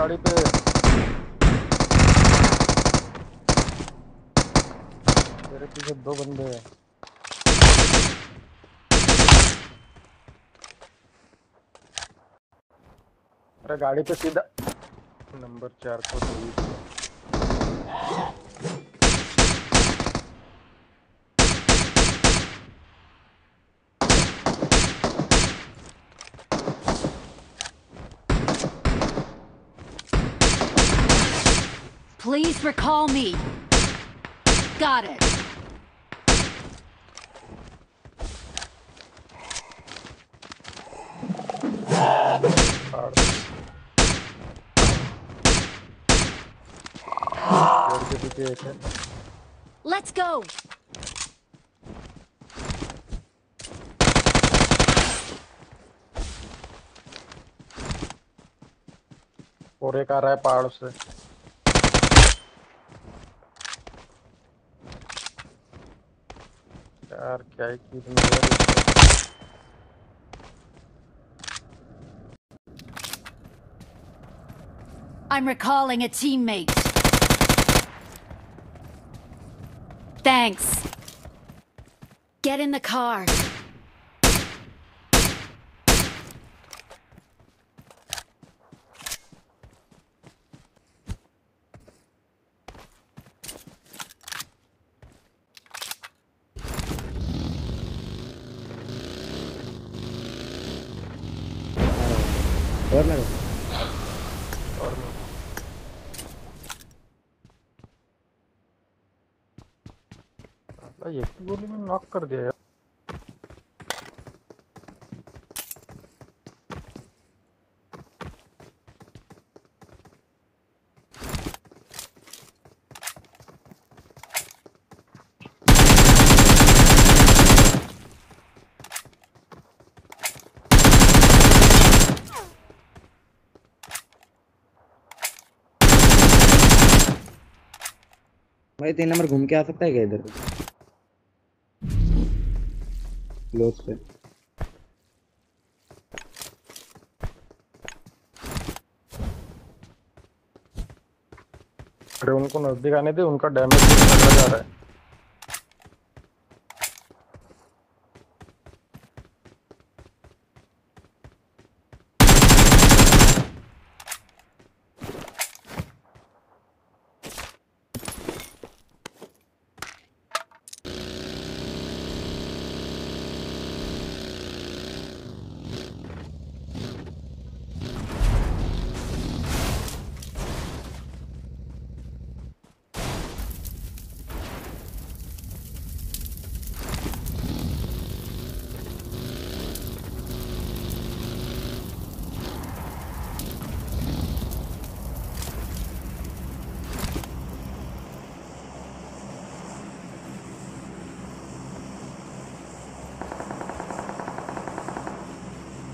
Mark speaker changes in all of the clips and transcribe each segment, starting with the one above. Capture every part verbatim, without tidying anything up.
Speaker 1: गाड़ी पे। तेरे पीछे दो बंदे हैं। अरे गाड़ी पे सीधा नंबर चार को तेईस को।
Speaker 2: Please recall me. Got it. Let's go.
Speaker 1: और एक आ रहा है पहाड़ से। यार क्या ही की तुमने यार इसको।
Speaker 2: I'm recalling a teammate. Thanks. Get in the car.
Speaker 3: और लगा
Speaker 1: और एक ही गोली में नॉक कर दिया यार।
Speaker 3: भाई तीन नंबर घूम के आ सकता है क्या इधर क्लोज पे?
Speaker 1: अरे उनको नजदीक आने दे, उनका डैमेज बढ़ता जा रहा है।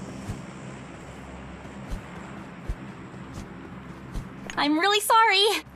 Speaker 2: I'm really sorry.